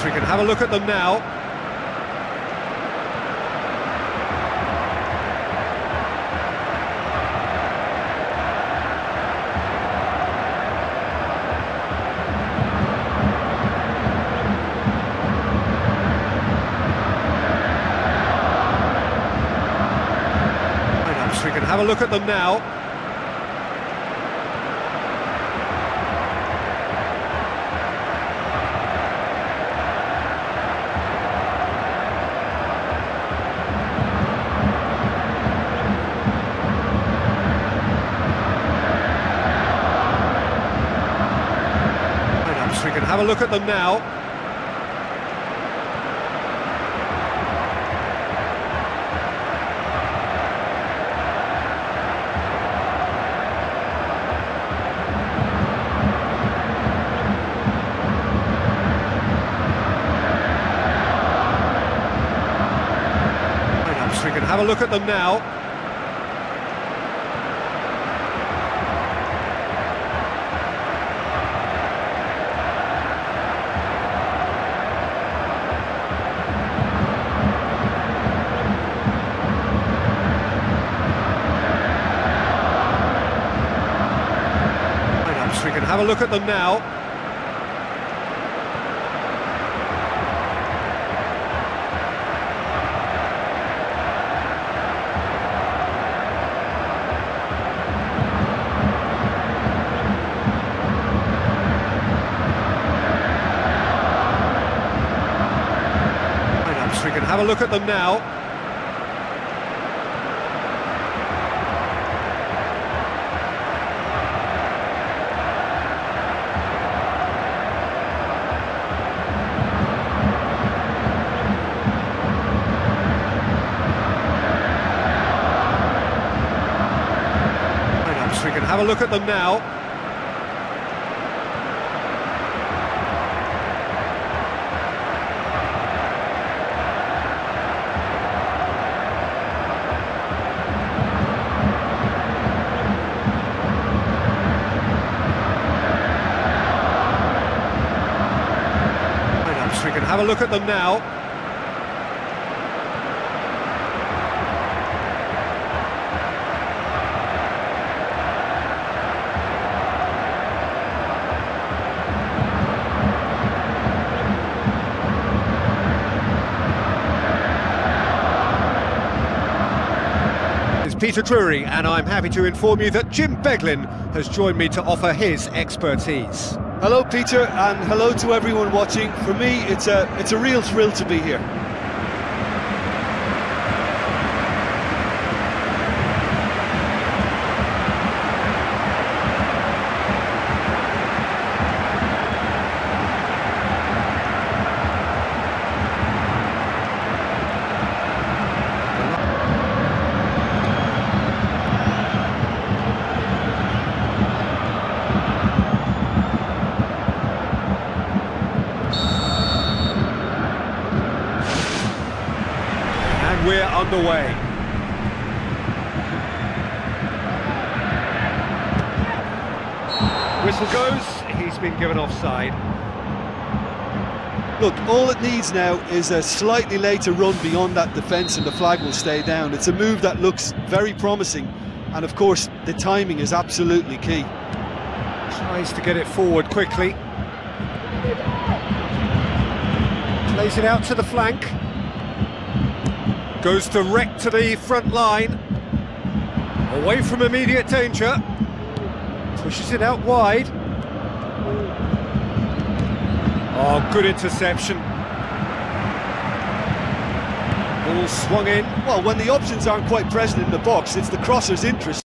We can have a look at them now. We can have a look at them now. We can have a look at them now. We can have a look at them now. We can have a look at them now. We can have a look at them now. We can have a look at them now. We can have a look at them now. It's Peter Drury, and I'm happy to inform you that Jim Beglin has joined me to offer his expertise. Hello Peter, and hello to everyone watching. For me, it's a real thrill to be here. We're underway. Whistle goes, he's been given offside. Look, all it needs now is a slightly later run beyond that defence and the flag will stay down. It's a move that looks very promising, and of course the timing is absolutely key. Tries to get it forward quickly. Plays it out to the flank. Goes direct to the front line, away from immediate danger, pushes it out wide. Oh, good interception. Ball swung in. Well, when the options aren't quite present in the box, it's the crosser's interest.